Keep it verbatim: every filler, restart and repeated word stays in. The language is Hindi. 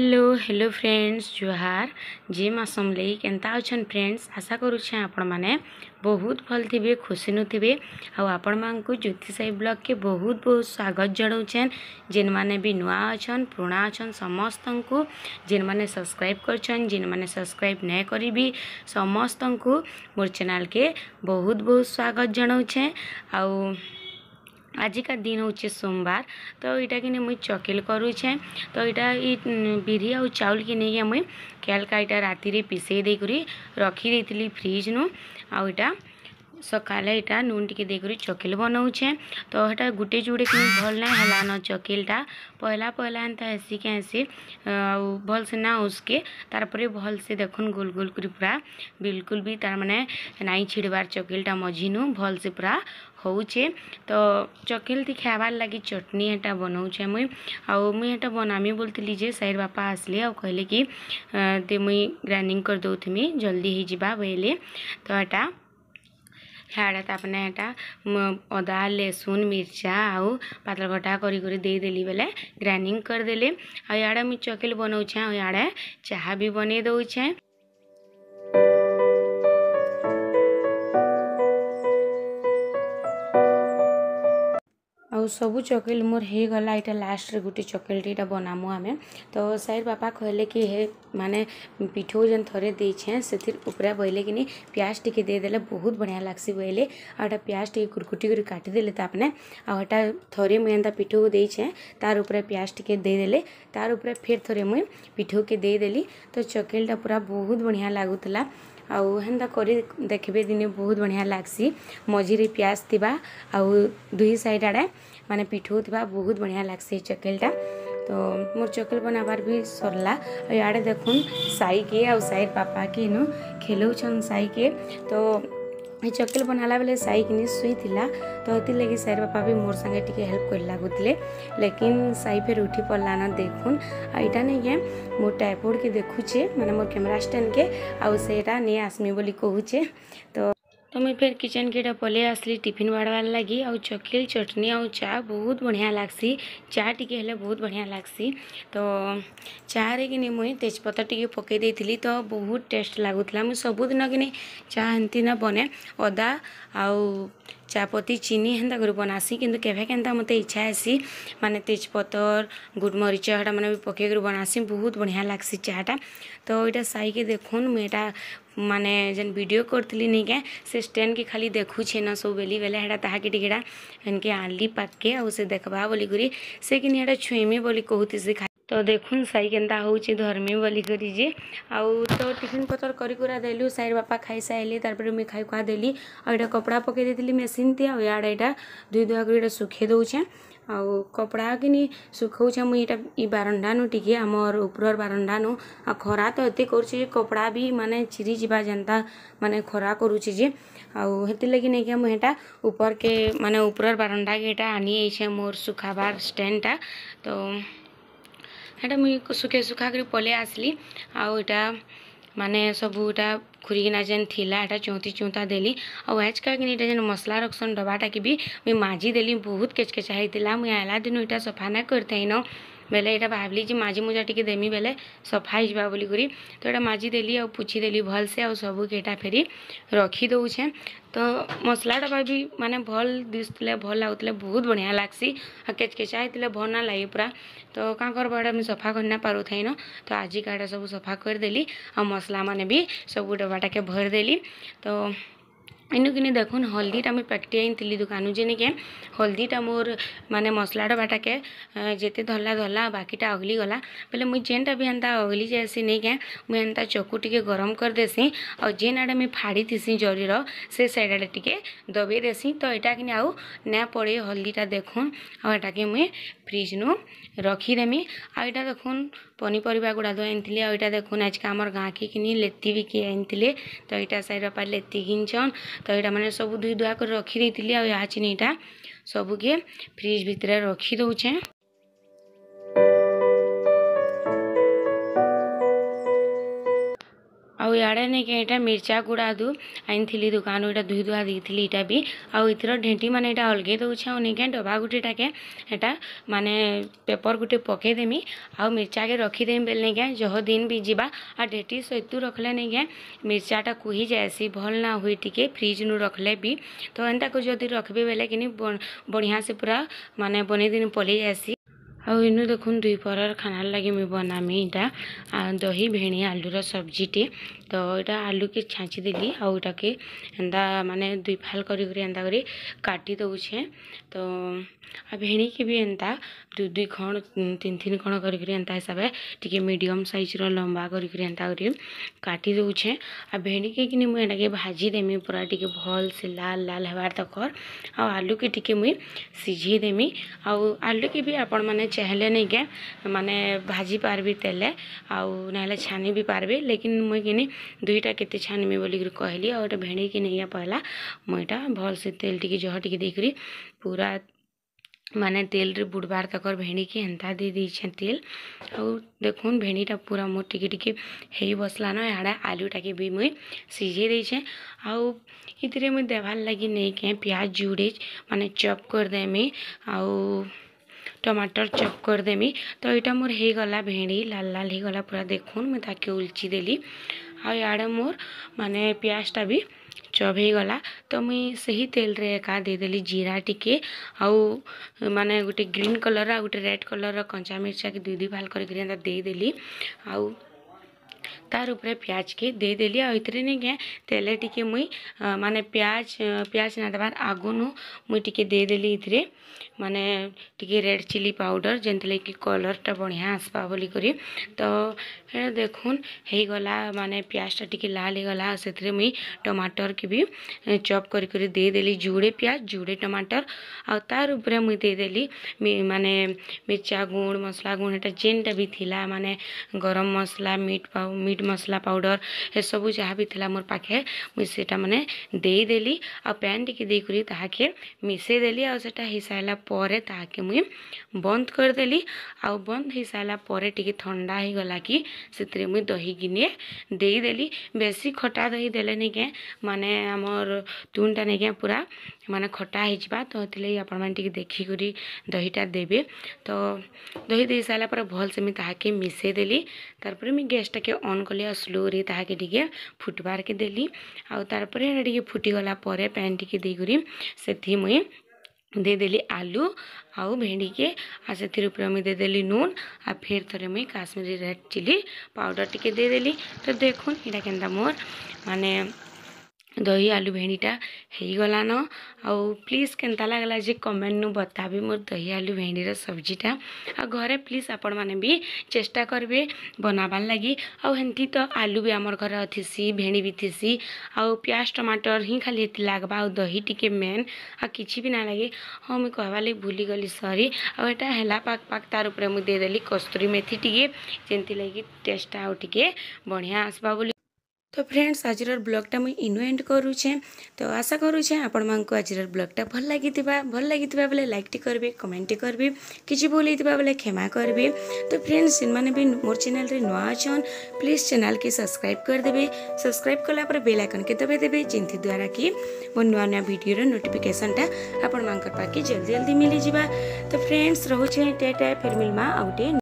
हेलो हेलो फ्रेंड्स जुहार जी माँ समलेई केनता अच्छन फ्रेंड्स आशा करुछे आपण माने बहुत भल थे खुशी नु थे आपण मान को ज्योति साई ब्लॉग के बहुत बहुत स्वागत जनाऊछन जिन माने भी नुआ अच्छन पुराना अच्छन समस्त को जिन माने सब्सक्राइब करछन जिन माने सब्सक्राइब नहीं करी भी समस्त को मोर चैनल के बहुत बहुत स्वागत जनाऊछे आउ आज का दिन हूँ सोमवार तो यहाँ कि मुई चकेल करुछे तो यहाँ बिरी आ चाउल की नहीं मुई कैलका यहाँ राति पिसे देकरी रखी देती फ्रिज नु आ यहाँ सकाले यहाँ नून टी देकर चकेल बनाऊे तो यहाँ गोटे जोड़े कि भल ना है न चकेलटा पहला पहला एंता हेसी के हेसी भल से ना उसके तारपरे भल से देखुन गोल गोल कर पूरा बिल्कुल भी तार माने नाई छिड़बार चकेलटा मझीनु भल से पूरा होचे तो चकेल ती खाबार लगी चटनी एटा बनाऊे मुई आउ मुई एटा बनामी बोलती जे साइर बापा आसले आ कहले कि ते मुई ग्राइंडिंग कर दउथमी जल्दी हो जाबा बोले तो एटा ह्याड़ा तापने एटा अदा लहसुन मिर्चा आउ पातल घटा करी करी दे देली बेले ग्राइंडिंग कर देले आ याड़ा मुई चकेल बनाऊे आ याड़ा चाहा भी बने दउछे। सबू चकेल मोर हो गला यहाँ लास्ट रे गोटे चकेलटी बनामु आमे तो साइर बापा कहले कि हे माने पिठो जन थरे देछे से ऊपर बोले कि नहीं प्याज टिके दे देले बहुत बढ़िया लागसी बोले आटा प्याज टिके कुरकुटी कर काटी देले तापने आटा थरे मुई एंता पिठो को देछे तार ऊपर प्याज टिके दे देले तार ऊपर फिर थरे मुई पिठो के दे देली तो चकेलटा पूरा बहुत बढ़िया लागुतला आउ हेन्ता करी देखबे दिने बहुत बढ़िया लागसी मझीरे प्याज थिबा आउ दुई साइड आड़े माने पिठो थिबा बहुत बढ़िया लागसी चकेलटा तो मोर चकेल बनाबार भी सरला याड़े देखुन साई के आउ साइर पापा के नु खेलौछन साई के तो ये चकेल बनाला बेले साई किनी सुई थिला तो हेति लगी साइर बापा भी मोर संगे टिके हेल्प कर लागुतले लेकिन साई फिर उठी पड़ला ना देखुन आ इटा नहीं के मोर टाइपोड के देखुचे माने मोर कैमरा स्टैंड के आउ सेटा नहीं आसमी बोली कहूचे तो तो मुझे फिर किचन के पले आसली टिफिन बाड़वार लगी आउ चकेल चटनी आउ चा बहुत बढ़िया लागसी चा टिके हेले बहुत बढ़िया लागसी तो चा रे कि मुई तेजपत्ता टिके पकई देइथिली तो बहुत टेस्ट लागुतला मुई सबुदिन कि चा हेंती ना बने अदा आउ चापत्ती चीनी हेन्ता कर बनासी किंतु केभे केन्ता मते इच्छा हेसी माने तेजपत्तर गुड़मरीच हटा मैंने भी पकई कर बनासी बहुत बढ़िया लागसी चाटा तो यहाँ साई के देखुन मुझे माने जन वीडियो करती नहीं क्या से स्टैंड के खाली देखुचे न सब बेली बेले हेटा ताहा के टिकेटा इनके आनली पाके आ से देखबा बोली करी से कि हेटा छुईमी बोली कहती से खा तो देखुन साई केन्ता होउचे धर्मी बोली करी जे आउ तो टिफिन पतर करी कुरा देलु साइर बापा खाई साइले तारपर मैं खाई खुआ देली आ एटा कपड़ा पकई देली मेसिन ते आ याडा एटा दुई दुआ कर सुखे दउछे आउ कपड़ा कि नहीं सुखौछे मुई एटा ई बारंडा नु टिके हमर ऊपर बारंडा नु आ खरा तो एते करूचे कपड़ा भी माने चिरी जिबा जनता माने खरा करूचे जे आउ हेति लगी नहीं के मुझेटा ऊपर के माने ऊपर बारंडा के एटा आनी आइछे मोर सुखाबार स्टैंडटा तो हेटा मुई सुखे सुखा कर पले आसली आउ एटा माने सबू एटा खुरीना जेन थिला एटा चौंती चौंता देली और आज का कि जेन मसला रखसन डबाटा की भी मुई माजी देली बहुत केचकेचा होता मुई आला दिन एटा सफा ना करते न बेले यहाँ भावली जी माजी मुजा टी देमी बेले सफा हो बोली करी तो यहाँ माजी देली और पुछी देली भल से और सबू के फेरी रखी दउछे तो मसला डबा भी माने भल दिसले भल लागुतले बहुत बढ़िया लागसी आ केचकेचा होते भल ना लगे पूरा तो क्या करबा एटा मुझे सफा करना पारू थी न तो आज का सब सफा कर देली और मसला माने भी सब डबाटा के भर देली तो इनु कि देखुन हल्दीटा मुझे पैकटी आनी दुकान जे के हल्दीटा मोर माने मसला डबाटा के जेते धरला धरला बाकीटा अगली गला बोले मुई जेनटा भी एंता अगली जाएसी नहीं क्या मुझे एंता चकु टिके गरम कर देसी और जेन आड़े मुझे फाड़ी थीसी जरीर से साइड आड़े टिके दबे देसी तो यहाँ कि आउ ना पड़े हल्दीटा देखुन आटा के मुझे फ्रिज नु रखीदेमी आ यहाँ देखुन पनीपरिया गुड़ा दो आनी आईटा देखुन आज का आमर गाँ के कि लेती भी किए आनी तो यहाँ साइड बापा लेती घिंचन तो यहाँ मैंने सब धुई धुआ कर रखी देती आ यहाँ चीनीटा सबके फ्रिज भितर रखी दउछे आउ इे नहीं कि मिर्चा गुड़ा दू आनी दुकान यहाँ धुई धुआ देती इटा भी आउ इथर ढेंटी मैंने यहाँ अलगे दूचे आ नहीं डबा गुटेटाके यहाँ माने पेपर गुटे पकईदेमी आउ मिर्चा के रखीदेमी बेले नहीं क्या जह दिन भी जावा आ ढेटी सहित रखले नहीं क्या मिर्चाटा कुही जाएसी भल ना हुई टिके फ्रिज नु रखले भी तो एंता को जदि रखबे बेले कि बढ़िया से पूरा माने बने दिन पलि जाएसी। आउ इनु देखुन दुई प्रहर खाना लगे मुई बनामी इटा दही भेणी आलूर सब्जीटे तो यहाँ आलू के छाँची देली आउ इटा के एंता माने दुई फाल करी करी एंता करी काटी दउछे तो आ भेणी के भी एंता दुई दुई खण तीन तीन खण करी करी एंता हिसाब टिके मीडियम साइज रो लंबा करी करी एंता करी काटी दउछे आ भेणी के किनी मुई एटा के भाजी देमी पूरा टिके भल से लाल लाल हेबार तकर आ आलू के टिके मुई सिझी देमी आउ आलू के भी आपण माने चाहले नहीं क्या माने भाजी पारबी तेले आउ ना छानी भी पारबे लेकिन मुई किनी दुईटा केते छानमी बोली कहली और भेणी की नहीं पहला मुईटा भल से तेल टिके जह टिके देकरी पूरा माने तेल रे बुड़बार तकर भेणी की एंता दे दीछे तेल और देखुन भेणीटा पूरा मोर टिके टिके हे बसला न याडा आलूटा के भी मुई सिझे देछे आउ इतरे मुई देवार लगी नहीं के प्याज जुड़े माने चॉप कर देमी आउ टमाटर चॉप कर देमी तो यहाँ मोर हो गला भेड़ी लाल लाल हो गला पूरा देखुन मुझे ताके उल्ची देली आ याडे मोर माने प्याजटा भी चॉप हो गला तो मुई सही तेल रे एका दे देली जीरा टिके आउ माने गोटे ग्रीन कलर आ गोटे रेड कलर कंचा मिर्चा के दुई दुई फाल कर दे देली आउ तार उपरे प्याज के दे देली आ इतरे नहीं क्या तेले टिके मुई माने प्याज प्याज ना देवार आगुनु मुई टिके दे देली इतरे माने टिके रेड चिली पाउडर जेंतले कि कलरटा बढ़िया आसपा बोली करी तो हे देखुन हे गला माने प्याजटा टिके लाल गला से मुई टमाटर के भी चॉप करी करी दे देली जुड़े प्याज जुड़े टमाटर आ तार उपरे मुई दे देली माने मिर्चा गुण मसला गुण एटा जेनटा भी थिला माने गरम मसला मीट पाउ मीट मसला पाउडर ए सब जहाँ भी थिला मोर पाखे मुई सेटा माने दे देली आ पैन टिके दे करी ताहाके मिसे देली आ सेटा ही साइला परे ताके मुई बंद कर देली आ बंद हो सारा परे टिके ठंडा हो गला कि से मुई दही गिने दे देली बेसी खटा दही देले नहीं के माने हमर तुनटा नहीं के पूरा माने खटा हो जावा तो ये आपण मैंने टिके देखी करी दहीटा देबे तो दही दे सारा पर भल से मुई ताहाके मिसे देली तारपर मुई गैसटा के ऑन कली आ स्लो रे ताहाके टिके फुटबार के देली आ तारपर टिके फुटी गला परे पैन टिके दे करी सेथि मुई दे देली आलू आउ भेड़ी के आ से ऊपर मुझे दे देली नून आ फिर थोड़े मुई काश्मीरी रेड चिली पाउडर टिके दे देली तो देखुन इटा केनता मोर माने दही आलू भेड़ीटा हो गला न आउ प्लीज केनता लगला जे कमेंट नु बताबी मोर दही आलू भेड़ीर सब्जीटा आ घरे प्लीज आपण माने भी चेष्टा करबे बनाबार लगी आउ हेंती तो आलू भी आमर घर थिसी भेड़ी भी थिसी आउ प्याज टमाटर ही खाली एति लागबा आउ दही टिके मेन आ किछि भी ना लगे हाँ मुझे कहवा लगी भूली गली सॉरी आ एटा हेला पाक पाक तार ऊपर मुझे दे देली कस्तूरी मेथी टिके जेंती लगी टेस्ट आउ टिके बढ़िया आसबा बोली। तो फ्रेंड्स आज ब्लॉगटा मुझे इनु एंड करुचे तो आशा करुचे आपण मानक आज ब्लॉगटा भल लगी भल लगी बेले लाइक टी करबे कमेंट टी करबे किछि भूल होइतिबा बेले क्षमा करबे। तो फ्रेंड्स इन माने भी मोर चैनल रे नुआ अछन प्लीज चैनल के सब्सक्राइब कर देबे सब्सक्राइब कला पर बेल आइकन के दबे देबे जेंति द्वारा कि मोर नुआ नुआ वीडियो रो नोटिफिकेशनटा आपण मानकर पाके जल्दी जल्दी मिली जिबा। तो फ्रेंड्स रहउचे टेटा फिर मिलमा आउटे।